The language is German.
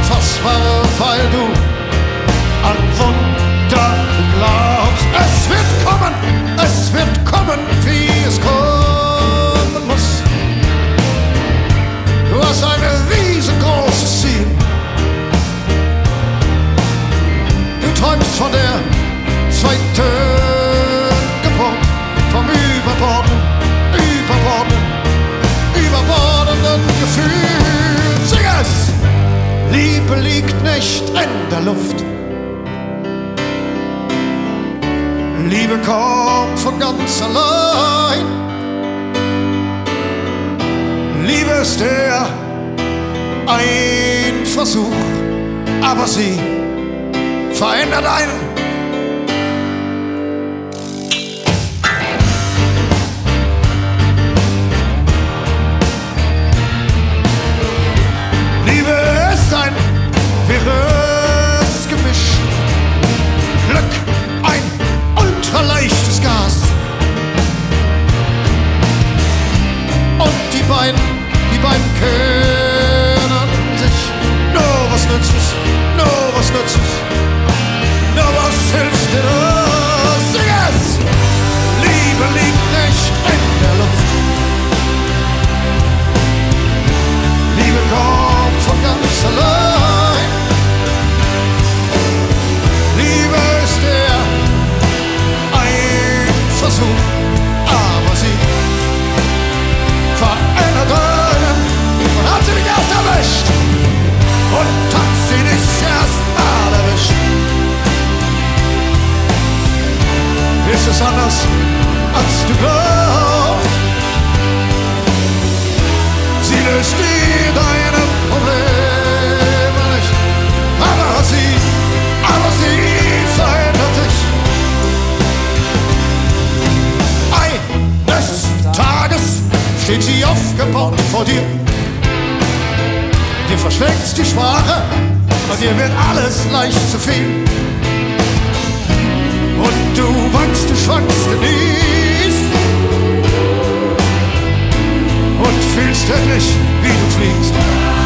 unfassbar, weil du an Wunder glaubst. Es wird kommen, wie es kommen muss. Du hast ein riesengroßes Ziel. Du träumst von der zweiten Geburt, vom überbordenden Gefühl. Sing es! Liebe liegt nicht in der Luft. Liebe kommt von ganz allein. Liebe ist eher ein Versuch, aber sie verändert einen. Liebe ist ein wirres Gemisch. Glück, ein ultraleichtes Gas. Und die beiden kennen sich. Nur was Nützliches, nur was Nützliches, nur was hilft dir das? Sing es! Liebe liegt nicht in der Luft. Liebe kommt von ganz allein. Liebe ist eher ein Versuch, aber sie verändert einen. Und hat sie dich erst erwischt und hat sie dich erst mal erwischt. Ist es anders, als du glaubst? Sie löst dir deine Probleme nicht, aber sie verändert dich. Eines Tages steht sie aufgebaut vor dir. Dir verschlägt's die Sprache und dir wird alles leicht zu viel. Und du wankst, du schwankst, genießt und fühlst endlich, wie du fliegst.